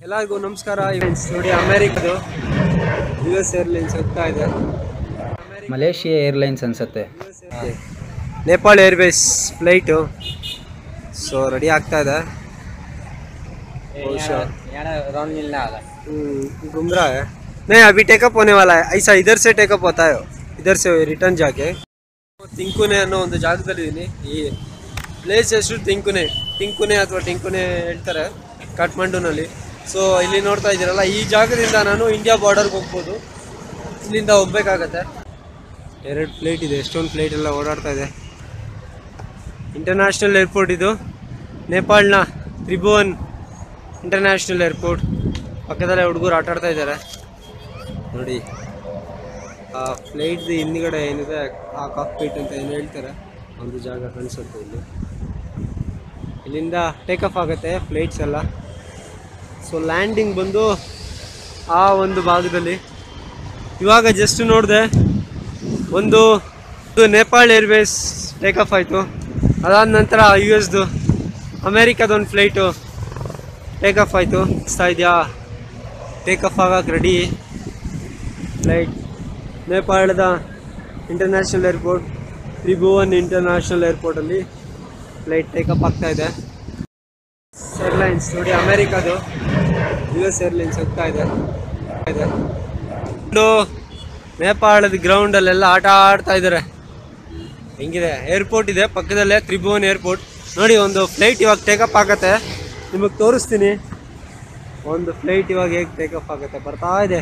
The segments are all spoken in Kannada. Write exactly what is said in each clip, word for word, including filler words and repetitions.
ಎಲ್ಲರಿಗೂ ನಮಸ್ಕಾರ. ನೋಡಿ ಅಮೆರಿಕದು ಯು ಎಸ್ ಏರ್ಲೈನ್ಸ್ ಹೋಗ್ತಾ ಇದೆ. ಮಲೇಷಿಯಾ ಏರ್ಲೈನ್ಸ್ ಅನ್ಸುತ್ತೆ. Nepal airways flight so ready ಆಗ್ತಾ ಇದೆ. गुमरा है नहीं, अभी टेकअप होने वाला है. ऐसा इधर से टेकअप होता है, इधर से रिटर्न जाके. ತಿಂಕುನೆ ಅನ್ನೋ ಒಂದು ಜಾಗದಲ್ಲಿದ್ದೀನಿ. ಈ ಪ್ಲೇಸ್ ಹೆಸರು ತಿಂಕುನೆ ತಿಂಕುನೆ ಅಥವಾ ಟಿಂಕುನೆ ಹೇಳ್ತಾರೆ ಕಾಠ್ಮಂಡುನಲ್ಲಿ. ಸೊ ಇಲ್ಲಿ ನೋಡ್ತಾ ಇದ್ದೀರಲ್ಲ, ಈ ಜಾಗದಿಂದ ನಾನು ಇಂಡಿಯಾ ಬಾರ್ಡರ್ಗೆ ಹೋಗ್ಬೋದು. ಇಲ್ಲಿಂದ ಹೋಗ್ಬೇಕಾಗತ್ತೆ. ಎರಡು ಫ್ಲೈಟ್ ಇದೆ, ಎಷ್ಟೊಂದು ಫ್ಲೈಟ್ ಎಲ್ಲ ಓಡಾಡ್ತಾ ಇದೆ. ಇಂಟರ್ನ್ಯಾಷನಲ್ ಏರ್ಪೋರ್ಟ್ ಇದು, ನೇಪಾಳನ ತ್ರಿಭುವನ್ ಇಂಟರ್ನ್ಯಾಷನಲ್ ಏರ್ಪೋರ್ಟ್. ಪಕ್ಕದಲ್ಲೇ ಹುಡುಗರು ಆಟ ಆಡ್ತಾ ಇದ್ದಾರೆ ನೋಡಿ. ಆ ಫ್ಲೈಟ್ದು ಹಿಂದ್ಗಡೆ ಏನಿದೆ ಆ ಕಾಕ್ಪಿಟ್ ಅಂತ ಏನು ಹೇಳ್ತಾರೆ, ಒಂದು ಜಾಗ ಕಾಣಿಸುತ್ತೆ ಇಲ್ಲಿ. ಇಲ್ಲಿಂದ ಟೇಕ್ ಆಫ್ ಆಗುತ್ತೆ ಫ್ಲೈಟ್ಸ್ ಎಲ್ಲ. ಸೊ ಲ್ಯಾಂಡಿಂಗ್ ಬಂದು ಆ ಒಂದು ಭಾಗದಲ್ಲಿ. ಇವಾಗ ಜಸ್ಟ್ ನೋಡಿದೆ, ಒಂದು ನೇಪಾಳ ಏರ್ವೇಸ್ ಟೇಕ್ ಆಫ್ ಆಯಿತು. ಅದಾದ ನಂತರ ಯು ಎಸ್ದು ಅಮೇರಿಕಾದೊಂದು ಫ್ಲೈಟು ಟೇಕ್ ಆಫ್ ಆಯಿತು. ಅನಿಸ್ತಾ ಇದೆಯಾ? ಟೇಕ್ ಆಫ್ ಆಗಕ್ಕೆ ರೆಡಿ ಫ್ಲೈಟ್. ನೇಪಾಳದ ಇಂಟರ್ನ್ಯಾಷನಲ್ ಏರ್ಪೋರ್ಟ್ ತ್ರಿಭುವನ್ ಇಂಟರ್ನ್ಯಾಷನಲ್ ಏರ್ಪೋರ್ಟಲ್ಲಿ ಫ್ಲೈಟ್ ಟೇಕ್ ಆಫ್ ಆಗ್ತಾ ಇದೆ. ಏರ್ಲೈನ್ಸ್ ನೋಡಿ ಅಮೇರಿಕಾದು ಯು ಎಸ್ ಏರ್ಲೈನ್ಸ್ ಹೋಗ್ತಾ ಇದೆ. ನೇಪಾಳದ ಗ್ರೌಂಡಲ್ಲೆಲ್ಲ ಆಟ ಆಡ್ತಾ ಇದ್ದಾರೆ. ಹೆಂಗಿದೆ ಏರ್ಪೋರ್ಟ್ ಇದೆ ಪಕ್ಕದಲ್ಲೇ, ತ್ರಿಭುವನ್ ಏರ್ಪೋರ್ಟ್. ನೋಡಿ ಒಂದು ಫ್ಲೈಟ್ ಇವಾಗ ಟೇಕಪ್ ಆಗುತ್ತೆ, ನಿಮಗೆ ತೋರಿಸ್ತೀನಿ. ಒಂದು ಫ್ಲೈಟ್ ಇವಾಗ ಹೇಗೆ ಟೇಕಪ್ ಆಗುತ್ತೆ. ಬರ್ತಾ ಇದೆ,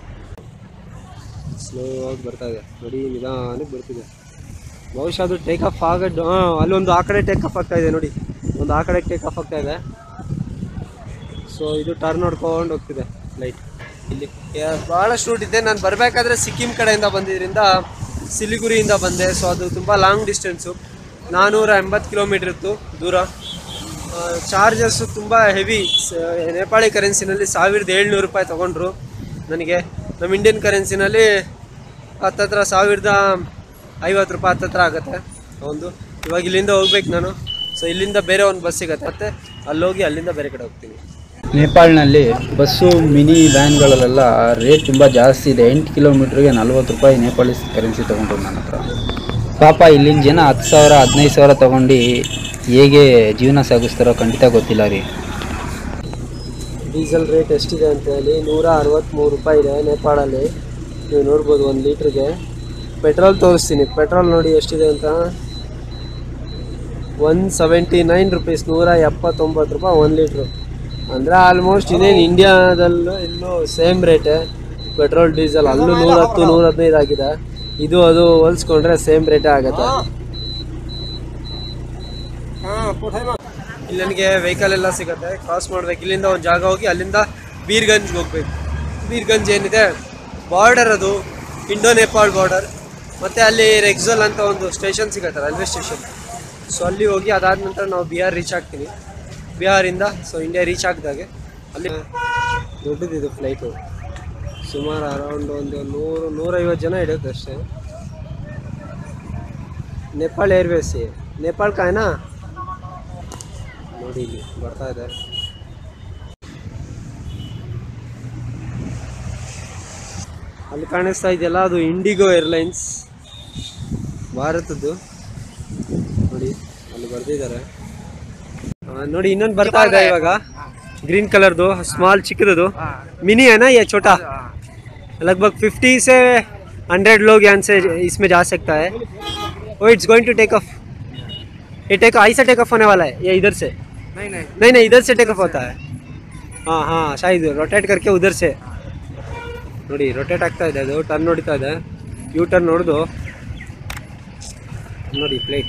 ಸ್ಲೋ ಆಗಿ ಬರ್ತಾ ಇದೆ ನೋಡಿ, ನಿಧಾನಕ್ಕೆ ಬರ್ತಿದೆ. ಬಹುಶಃ ಅದು ಟೇಕಪ್ ಆಗೋದು. ಹಾಂ, ಅಲ್ಲೊಂದು ಆ ಕಡೆ ಟೇಕಪ್ ಆಗ್ತಾ ಇದೆ ನೋಡಿ, ಒಂದು ಆ ಕಡೆ ಟೇಕಪ್ ಆಗ್ತಾ ಇದೆ. ಸೊ ಇದು ಟರ್ನ್ ನೋಡ್ಕೊಂಡು ಹೋಗ್ತಿದೆ ಫ್ಲೈಟ್. ಇಲ್ಲಿ ಭಾಳಷ್ಟು ರೂಟ್ ಇದೆ. ನಾನು ಬರಬೇಕಾದ್ರೆ ಸಿಕ್ಕಿಂ ಕಡೆಯಿಂದ ಬಂದಿದ್ದರಿಂದ ಸಿಲಿಗುರಿಯಿಂದ ಬಂದೆ. ಸೊ ಅದು ತುಂಬ ಲಾಂಗ್ ಡಿಸ್ಟೆನ್ಸು, ನಾನ್ನೂರ ಎಂಬತ್ತು ಕಿಲೋಮೀಟ್ರ್ ಇತ್ತು ದೂರ. ಚಾರ್ಜಸ್ಸು ತುಂಬ ಹೆವಿ. ನೇಪಾಳಿ ಕರೆನ್ಸಿನಲ್ಲಿ ಸಾವಿರದ ಏಳ್ನೂರು ರೂಪಾಯಿ ತೊಗೊಂಡ್ರು ನನಗೆ. ನಮ್ಮ ಇಂಡಿಯನ್ ಕರೆನ್ಸಿನಲ್ಲಿ ಹತ್ತತ್ರ ಸಾವಿರದ ಐವತ್ತು ರೂಪಾಯಿ ಹತ್ತತ್ರ ಆಗುತ್ತೆ ಒಂದು. ಇವಾಗ ಇಲ್ಲಿಂದ ಹೋಗ್ಬೇಕು ನಾನು. ಸೊ ಇಲ್ಲಿಂದ ಬೇರೆ ಒಂದು ಬಸ್ ಸಿಗುತ್ತೆ, ಮತ್ತು ಅಲ್ಲೋಗಿ ಅಲ್ಲಿಂದ ಬೇರೆ ಕಡೆ ಹೋಗ್ತೀನಿ. ನೇಪಾಳ್ನಲ್ಲಿ ಬಸ್ಸು ಮಿನಿ ವ್ಯಾನ್ಗಳಲ್ಲೆಲ್ಲ ರೇಟ್ ತುಂಬ ಜಾಸ್ತಿ ಇದೆ. ಎಂಟು ಕಿಲೋಮೀಟ್ರಿಗೆ ನಲ್ವತ್ತು ರೂಪಾಯಿ ನೇಪಾಳಿ ಕರೆನ್ಸಿ ತೊಗೊಂಡ್ರು ನನ್ನ ಹತ್ರ. ಪಾಪ ಇಲ್ಲಿನ ಜನ ಹತ್ತು ಸಾವಿರ ಹದಿನೈದು ಸಾವಿರ ತೊಗೊಂಡು ಹೇಗೆ ಜೀವನ ಸಾಗಿಸ್ತಾರೋ ಖಂಡಿತ ಗೊತ್ತಿಲ್ಲ ರೀ. ಡೀಸೆಲ್ ರೇಟ್ ಎಷ್ಟಿದೆ ಅಂತ ಹೇಳಿ ನೂರ ಅರವತ್ತ್ಮೂರು ರೂಪಾಯಿ ಇದೆ ನೇಪಾಳಲ್ಲಿ. ನೀವು ನೋಡ್ಬೋದು ಒಂದು ಲೀಟ್ರಿಗೆ. ಪೆಟ್ರೋಲ್ ತೋರಿಸ್ತೀನಿ, ಪೆಟ್ರೋಲ್ ನೋಡಿ ಎಷ್ಟಿದೆ ಅಂತ. ಒನ್ ಸೆವೆಂಟಿ ನೈನ್ ರುಪೀಸ್, ನೂರ ಎಪ್ಪತ್ತೊಂಬತ್ತು ರೂಪಾಯಿ ಒಂದು ಲೀಟ್ರು. ಅಂದರೆ ಆಲ್ಮೋಸ್ಟ್ ಇನ್ನೇನು ಇಂಡಿಯಾದಲ್ಲೂ ಇಲ್ಲೂ ಸೇಮ್ ರೇಟೇ ಪೆಟ್ರೋಲ್ ಡೀಸೆಲ್. ಅಲ್ಲೂ ನೂರ ಹತ್ತು ನೂರ ಹದಿನೈದು ಆಗಿದೆ. ಇದು ಅದು ಹೋಲಿಸ್ಕೊಂಡ್ರೆ ಸೇಮ್ ರೇಟೇ ಆಗುತ್ತೆ. ಇಲ್ಲಿ ನನಗೆ ವೆಹಿಕಲ್ ಎಲ್ಲ ಸಿಗುತ್ತೆ. ಕ್ರಾಸ್ ಮಾಡ್ಬೇಕು, ಇಲ್ಲಿಂದ ಒಂದು ಜಾಗ ಹೋಗಿ ಅಲ್ಲಿಂದ ಬೀರ್ಗಂಜ್ಗೆ ಹೋಗ್ಬೇಕು. ಬೀರ್ಗಂಜ್ ಏನಿದೆ ಬಾರ್ಡರ್, ಅದು ಇಂಡೋ ನೇಪಾಳ್ ಬಾರ್ಡರ್. ಮತ್ತು ಅಲ್ಲಿ ರೆಕ್ಸಲ್ ಅಂತ ಒಂದು ಸ್ಟೇಷನ್ ಸಿಗುತ್ತೆ, ರೈಲ್ವೆ ಸ್ಟೇಷನ್. ಸೊ ಅಲ್ಲಿ ಹೋಗಿ ಅದಾದ ನಂತರ ನಾವು ಬಿಹಾರ್ ರೀಚ್ ಆಗ್ತೀವಿ. ಬಿಹಾರಿಂದ ಸೊ ಇಂಡಿಯಾ ರೀಚ್ ಆಗಿದಾಗೆ ಅಲ್ಲಿ ದೊಡ್ಡದಿದು ಫ್ಲೈಟು. ಸುಮಾರು ಅರೌಂಡ್ ಒಂದು ನೂರು ನೂರೈವತ್ತು ಜನ ಹಿಡಿಯುತ್ತೆ ಅಷ್ಟೇ. ನೇಪಾಳ ಏರ್ವೇಸ್ ನೇಪಾಳ ಕಾಯ್ನಾ ನೋಡಿ, ಇಲ್ಲಿ ಬರ್ತಾ ಇದೆ. ಅಲ್ಲಿ ಕಾಣಿಸ್ತಾ ಇದೆಯಲ್ಲ, ಅದು ಇಂಡಿಗೋ ಏರ್ಲೈನ್ಸ್ ಭಾರತದ್ದು. ನೋಡಿ ಅಲ್ಲಿ ಬರ್ದಿದ್ದಾರೆ ನೋಡಿ. ಇನ್ನೊಂದು ಬರ್ತಾ ಇದೆ ಇವಾಗ, ಗ್ರೀನ್ ಕಲರ್ದು, ಸ್ಮಾಲ್ ಚಿಕ್ಕದು ಮಿನಿ है ना ये छोटा. लगभग फिफ्टी से हंड्रेड लोग यहाँ से इसमें जा सकता है. वो it's going to take off. ये टेक ऐसा टेक ऑफ होने वाला है. ये इधर से नहीं नहीं नहीं नहीं इधर से टेक ऑफ होता है. हाँ हाँ शायद रोटेट करके उधर से ನೋಡಿ ರೊಟೇಟ್ ಆಗ್ತಾ ಇದೆ. ಅದು ಟರ್ನ್ ಹೊಡಿತಾ ಇದೆ, ಯೂ ಟರ್ನ್ ಹೊಡೆದು ನೋಡಿ ಫ್ಲೈಟ್.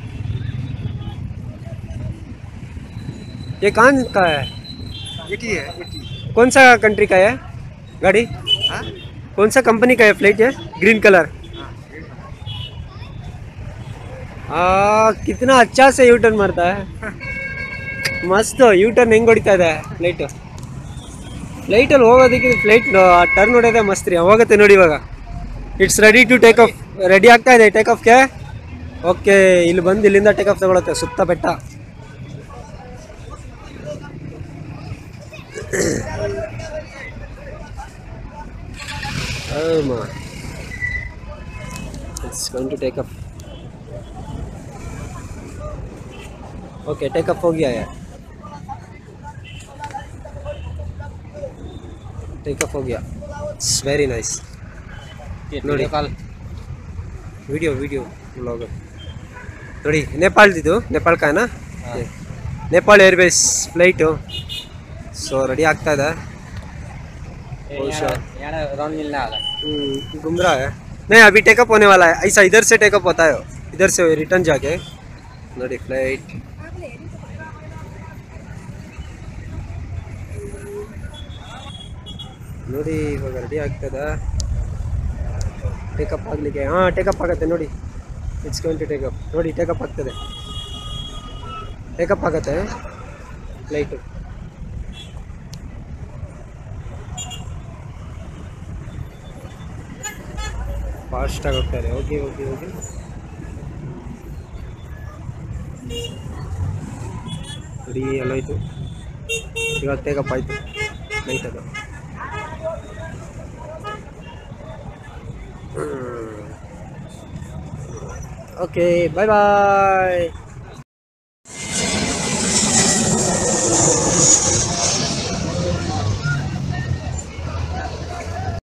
ये कहाँ का है? एटी है, एटी. कौन सा कंट्री का है गाड़ी? हाँ, कौन सा कंपनी का है फ्लाइट? है ग्रीन कलर. हाँ, कितना अच्छा से यू टर्न मारता है. मस्त यू टर्न ಹೆಂಗೆ ಹೊಡಿತಾ ಇದೆ ಫ್ಲೈಟು. ಫ್ಲೈಟಲ್ಲಿ ಹೋಗೋದಕ್ಕೆ ಫ್ಲೈಟ್ ಟರ್ನ್ ಹೊಡೆಯೋದೇ ಮಸ್ತ್ ರೀ. ಹೋಗುತ್ತೆ ನೋಡಿ ಇವಾಗ. It's ready to take off. Ready ಆಗ್ತಾ ಇದೆ ಟೇಕ್ ಆಫ್ಗೆ. ಓಕೆ, ಇಲ್ಲಿ ಬಂದು ಇಲ್ಲಿಂದ ಟೇಕ್ ಆಫ್ ತಗೊಳುತ್ತೆ ಸುತ್ತ ಬೆಟ್ಟ. Oh my. It's going to take off. Okay, take off हो गया है. Take off हो गया. It's very nice. ನೋಡಿ ವಿಡಿಯೋ ವಿಡಿಯೋ ಬ್ಲಾಗ್ ನೋಡಿ ನೇಪಾಳದಿದು ನೇಪಾಳ ಕಾಯನ Nepal airways flight so ready ಆಗ್ತಾ ಇದೆ घूम रहा है नहीं अभी टेकअप होने वाला है ऐसा इधर से टेकअप होता है इधर से रिटर्न जाके ನೋಡಿ ಫ್ಲೈಟ್ ನೋಡಿ ಇವಾಗ ರೆಡಿ ಆಗ್ತದೆ ಟೇಕಪ್ ಆಗಲಿಕ್ಕೆ ಹಾಂ ಟೇಕಪ್ ಆಗುತ್ತೆ ನೋಡಿ ಇಟ್ಸ್ ಗೋಯಿಂಗ್ ಟು ಟೇಕಪ್ ನೋಡಿ ಟೇಕಪ್ ಆಗ್ತದೆ ಟೇಕಪ್ ಆಗುತ್ತೆ ಫ್ಲೈಟು ಫಾಸ್ಟಾಗಿ ಹೋಗ್ತಾರೆ ಹೋಗಿ ಹೋಗಿ ಹೋಗಿ ರೆಡಿ ಎಲ್ಲ ಆಯಿತು ಇವಾಗ ಟೇಕಪ್ ಆಯಿತು ಫ್ಲೈಟ್ ಅದು ಓಕೆ ಬಾಯ್ ಬಾಯ್